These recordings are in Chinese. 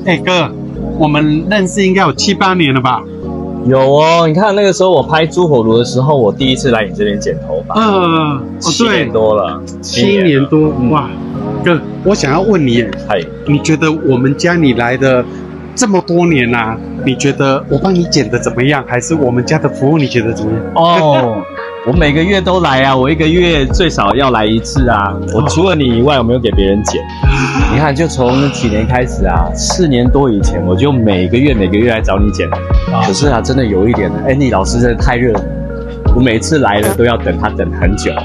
哎哥，我们认识应该有7、8年了吧？ 有哦，你看那个时候我拍猪火炉的时候，我第一次来你这边剪头发。7年多了 ，7年多，哇！哥，我想要问你，你觉得我们家你来的这么多年啊，你觉得我帮你剪的怎么样？还是我们家的服务你觉得怎么样？ 哦，我每个月都来啊，我1个月最少要来1次啊。我除了你以外，我没有给别人剪。你看，就从几年开始啊，4年多以前，我就每个月来找你剪。可是啊，真的有一点呢，Andy 老师真的太热门，我每次来了都要等他等很久。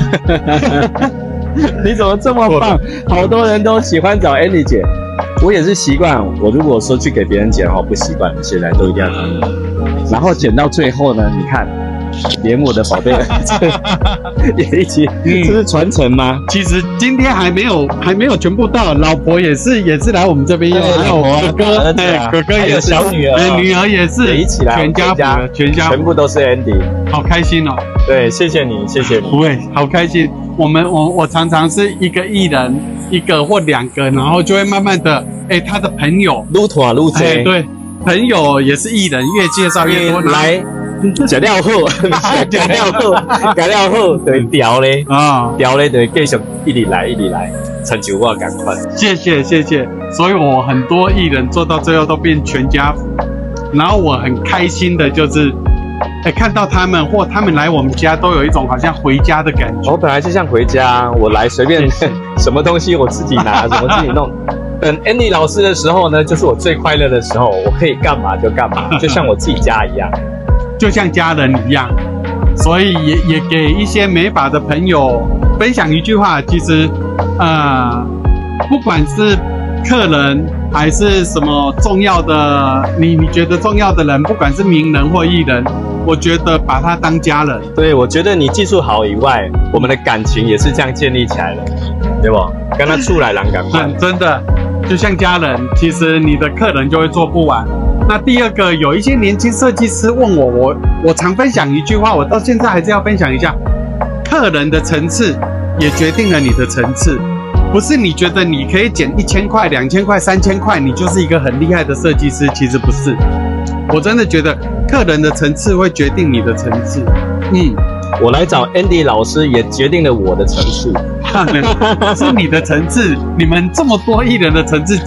你怎么这么棒？好多人都喜欢找 Andy 剪，我也是习惯。我如果说去给别人剪的话，不习惯，现在都一定要找你。然后剪到最后呢，你看，连我的宝贝儿子也一起，这是传承吗？ 其实今天还没有全部到，老婆也是来我们这边用，还有哥哥，哥哥也是， 小女儿， 女儿也是， 一起来，全部都是 Andy， 好开心哦。 对，谢谢你，谢谢你。 不会，好开心。我常常是一个艺人，1个或2个，然后就会慢慢的，他的朋友撸团撸贼， 对，朋友也是艺人，越介绍越多来。食了好，食了好，对调咧调咧就继续一直来，成就我赶快。 谢谢，所以我很多艺人做到最后都变全家福，然后我很开心的就是，看到他们或他们来我们家都有一种好像回家的感觉。 我本来就像回家，我来随便什么东西我自己拿，什么自己弄。等 Andy 老师的时候呢，就是我最快乐的时候，我可以干嘛就干嘛，就像我自己家一样。 就像家人一样，所以也给一些美发的朋友分享一句话，其实，不管是客人还是什么重要的，你觉得重要的人，不管是名人或艺人，我觉得把他当家人。 对，我觉得你技术好以外，我们的感情也是这样建立起来的，对不？跟他出来人感觉， 真的就像家人，其实你的客人就会做不完。那第2个，有一些年轻设计师问我常分享一句话，我到现在还是要分享一下：客人的层次也决定了你的层次，不是你觉得你可以减1000块、2000块、3000块，你就是一个很厉害的设计师，其实不是。我真的觉得客人的层次会决定你的层次。 我来找 Andy 老师也决定了我的层次， 是你的层次，你们这么多艺人的层次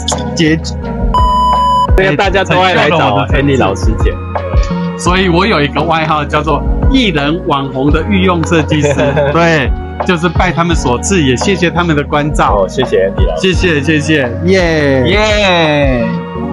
对，大家都爱来找 Andy 老师剪， 所以我有一个外号叫做艺人网红的御用设计师。对，就是拜他们所赐，也谢谢他们的关照。 谢谢 Andy 老师， 谢谢，耶。